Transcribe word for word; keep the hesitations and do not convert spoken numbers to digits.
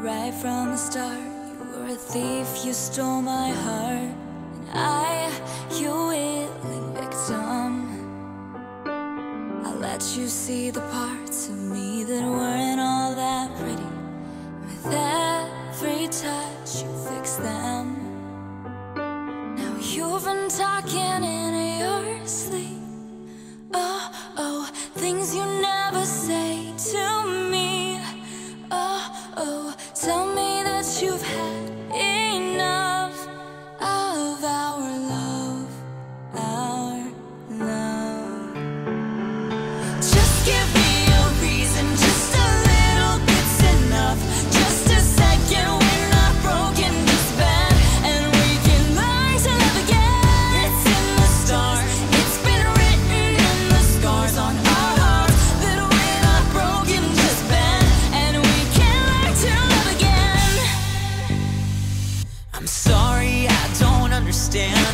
Right from the start, you were a thief, you stole my heart. And I, your willing victim, I let you see the parts of me that weren't all that pretty. With every touch, you fix them. Now you've been talking in your sleep. Oh, oh, things you never say to me. Oh, oh, tell me that you've had enough of our love, our love. Just give me a reason, just a little bit's enough. Just a second, we're not broken, just bad, and we can learn to love again. It's in the stars, it's been written in the scars on our hearts, that we're not broken, just bad, and we can learn to love again. I'm sorry, I don't understand